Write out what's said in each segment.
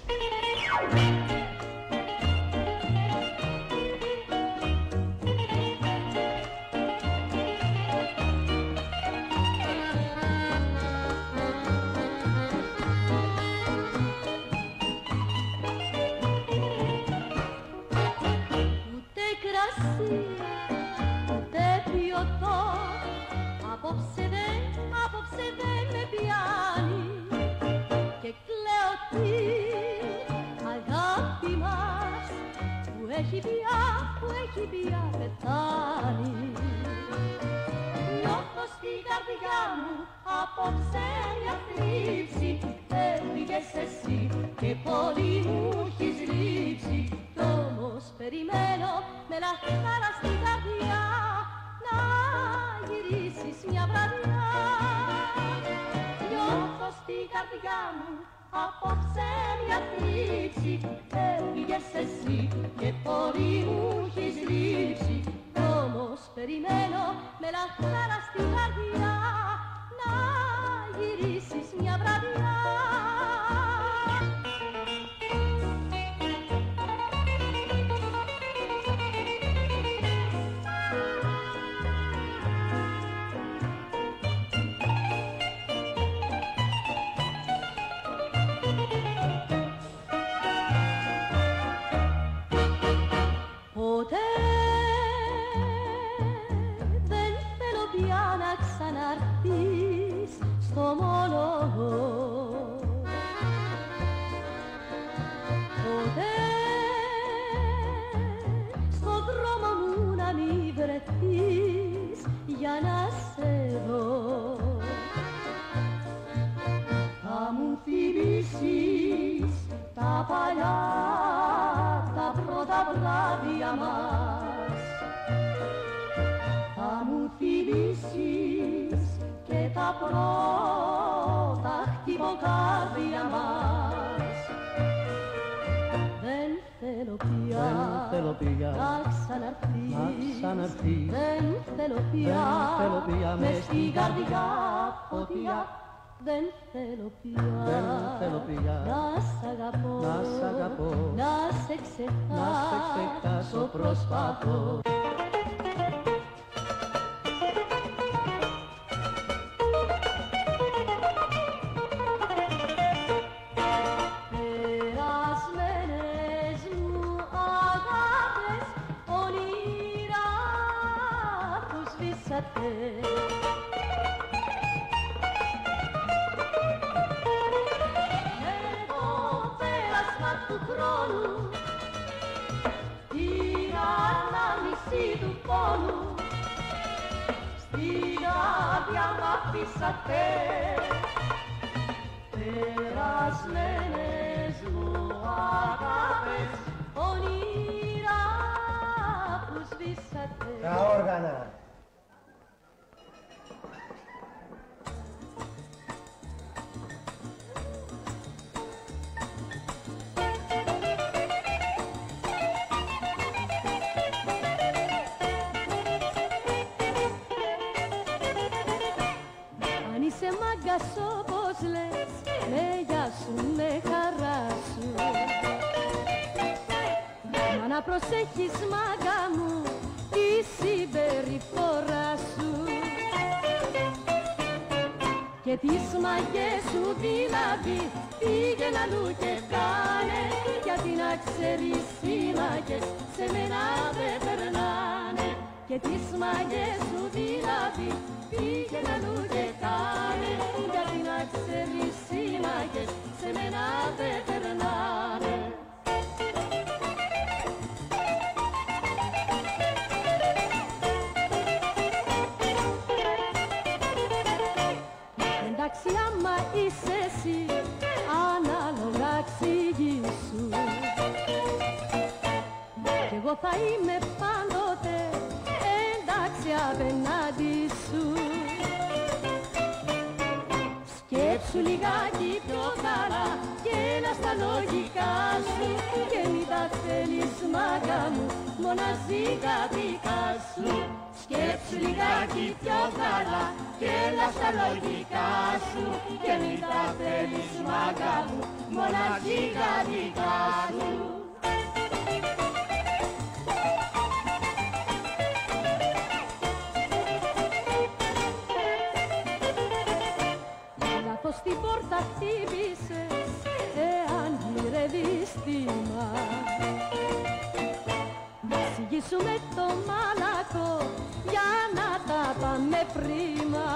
Απόψε δεν με πιάνει και κλαίω την αγάπη μας που έχει πια πεθάνει. Νιώθω στην καρδιά μου απόψε μια θλίψη, έφυγες εσύ και πολύ μου έχεις λείψει, κι όμως περιμένω με λαχτάρα στην καρδιά να γυρίσεις μια βραδιά. Νιώθω στην καρδιά μου απόψε μια θλίψη, έφυγες εσύ και πολύ μου έχεις λείψει, κι όμως περιμένω με λαχτάρα στην καρδιά να γυρίσεις μια βραδιά. Ποτέ δεν θέλω πια να ξαναρθείς στο μονό. Ποτέ στο δρόμο μου να μην βρεθείς για να σε δω. Θα μου θυμίσεις τα παλιά, τα πρώτα βράδια μας. Θα μου θυμίσεις και τα πρώτα χτυποκάρδια μας. Δεν θέλω πια να ξαναρθείς. Δεν θέλω πια μες στην καρδιά φωτιά. Δεν θέλω πια να σ' αγαπώ, να σε ξεχάσω προσπαθώ. Περασμένες μου αγάπες, όνειρα που σβήσατε, του χρόνου, την ανάμνηση του πόνου, στην άδεια μ' αφήσατε. Περασμένες μου αγάπες, όνειρα που σβήσατε. Τα όργανα. Είσαι μάγκας όπως λες, με γεια σου, με χαρά σου. Μα να προσέχεις μάγκα μου τη συμπεριφορά σου και τις μαγιές σου δηλαδή πήγαινε αλλού και κάνε, γιατί να ξέρεις οι μαγιές σε μένα δεν περνάνε. Και τις μαγιές σου δηλαδή πήγαινε αλλού και κάνε, γιατί να ξέρεις οι μάγες σε μένα δεν περνάνε. Εντάξει άμα είσαι εσύ, ανάλογα εξηγήσου, κι εγώ θα είμαι πάντοτε εντάξει απέναντι σου. Σκέψου λιγάκι πιο καλά και έλα στα λογικά σου, και μην τα θέλεις μάγκα μου μοναζικά δικά σου. Σκέψου λιγάκι πιο καλά και έλα στα λογικά σου και μην τα θέλεις μάγκα μου, μοναχικά δικά σου. Λάθος την πόρτα χτύπησες, εάν γυρεύεις θύμα. Εξηγήσου με το μαλακό για να τα πάμε πρίμα.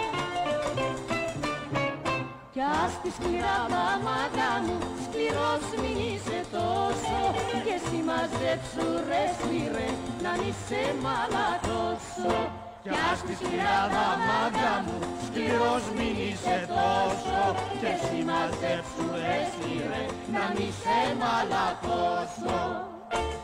Κι ας τη σκληρά τα μάγκα μου, σκληρός μην είσαι τόσο, και εσύ μαζέψου ρε σκληρέ, να μη σε μαλακώσω. Κι ας τη σκληρά τα μάγκα μου, σκληρός μην είσαι τόσο, και εσύ μαζέψου ρε σκληρέ, να μη σε μαλακώσω.